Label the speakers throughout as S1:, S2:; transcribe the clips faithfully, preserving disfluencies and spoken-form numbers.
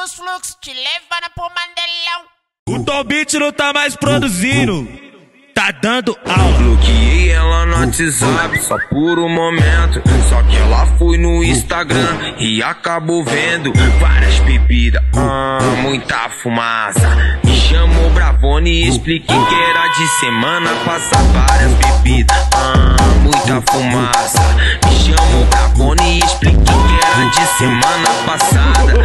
S1: dos fluxos, te levando pro Mandelão.
S2: O Tom Beat não tá mais produzindo, tá dando aula.
S3: Bloqueei ela no WhatsApp só por um momento, só que ela foi no Instagram e acabou vendo várias bebidas, ah, muita fumaça. Me chamou Bravone e expliquei que era de semana passar várias bebidas, ah, muita fumaça. Me chamou Bravone e expliquei que era de semana passada.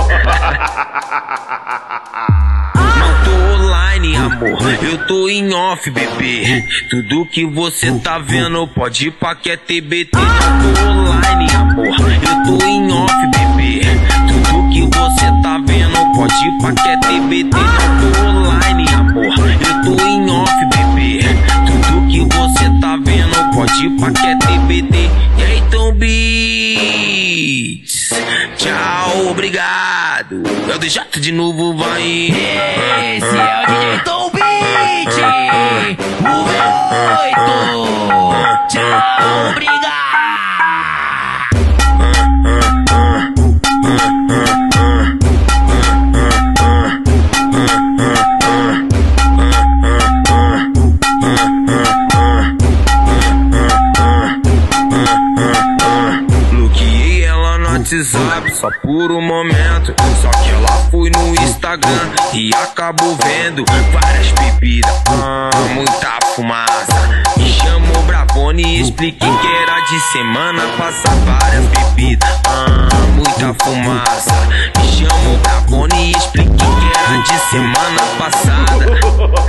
S3: Não tô online, amor, eu tô em off, bebê. Tudo que você tá vendo pode ir pra que é T B T. Não tô online, amor, eu tô em off, bebê. Tudo que você tá vendo pode ir pra que é T B T. Não tô online, amor, eu tô em off, bebê. Tudo que você tá vendo pode ir pra que é T B T. E aí, Tom Beats, tchau, obrigado. É o D J de novo, vai.
S4: Esse é o D J Tom Beats, o oito. Tchau, obrigado.
S3: Bloqueei ela no WhatsApp só por um momento, só que ela foi no Instagram e acabou vendo várias bebidas, ah, muita fumaça. Me chamou Bravone e expliquei que era de semana passar várias bebidas, ah, muita fumaça. Me chamou Bravone e expliquei que era de semana passada.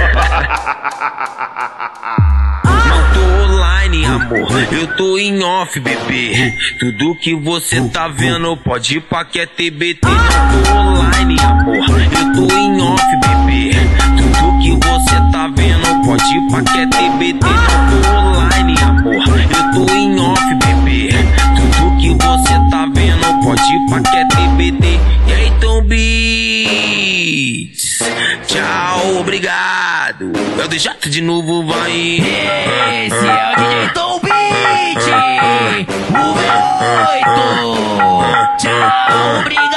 S3: Não tô online, amor, eu tô em off, bebê. Tudo que você tá vendo pode ir pra que é T B T. Não tô online, amor, eu tô em off, bebê. Tudo que você tá vendo pode ir pra que é T B T. Não tô online, amor, eu tô em off, bebê. Tudo que você tá vendo pode ir pra que é T B T. E aí, Tom Beats, tchau, obrigado. É o D J de novo, vai.
S4: Esse é o D J Tom Beats, o oito. Tchau, obrigado.